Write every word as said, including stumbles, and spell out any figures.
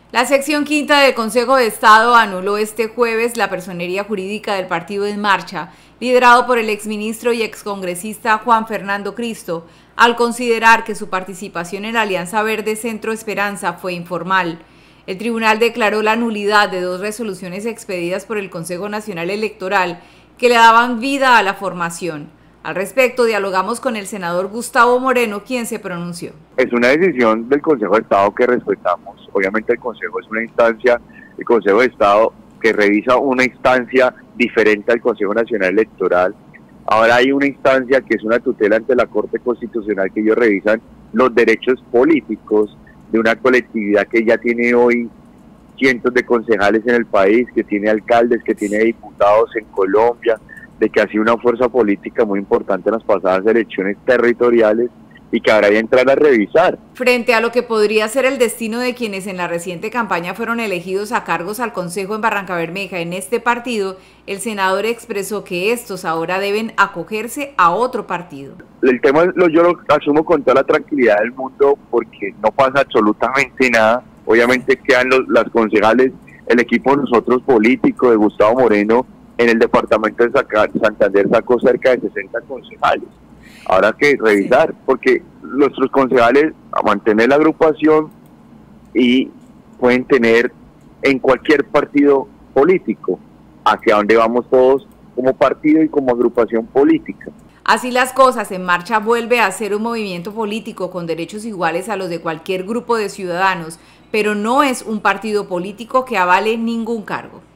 La sección quinta del Consejo de Estado anuló este jueves la personería jurídica del Partido En Marcha, liderado por el exministro y excongresista Juan Fernando Cristo, al considerar que su participación en la Alianza Verde Centro Esperanza fue informal. El tribunal declaró la nulidad de dos resoluciones expedidas por el Consejo Nacional Electoral que le daban vida a la formación. Al respecto, dialogamos con el senador Gustavo Moreno, quien se pronunció. Es una decisión del Consejo de Estado que respetamos. Obviamente el Consejo es una instancia, el Consejo de Estado que revisa una instancia diferente al Consejo Nacional Electoral. Ahora hay una instancia que es una tutela ante la Corte Constitucional, que ellos revisan los derechos políticos de una colectividad que ya tiene hoy cientos de concejales en el país, que tiene alcaldes, que tiene diputados en Colombia, de que ha sido una fuerza política muy importante en las pasadas elecciones territoriales y que habrá que entrar a revisar. Frente a lo que podría ser el destino de quienes en la reciente campaña fueron elegidos a cargos al Consejo en Barrancabermeja en este partido, el senador expresó que estos ahora deben acogerse a otro partido. El tema lo, yo lo asumo con toda la tranquilidad del mundo porque no pasa absolutamente nada. Obviamente quedan los, las concejales, el equipo de nosotros políticos de Gustavo Moreno en el departamento de Santander sacó cerca de sesenta concejales. Habrá que revisar, porque nuestros concejales a mantener la agrupación y pueden tener en cualquier partido político, hacia donde vamos todos como partido y como agrupación política. Así las cosas, En Marcha vuelve a ser un movimiento político con derechos iguales a los de cualquier grupo de ciudadanos, pero no es un partido político que avale ningún cargo.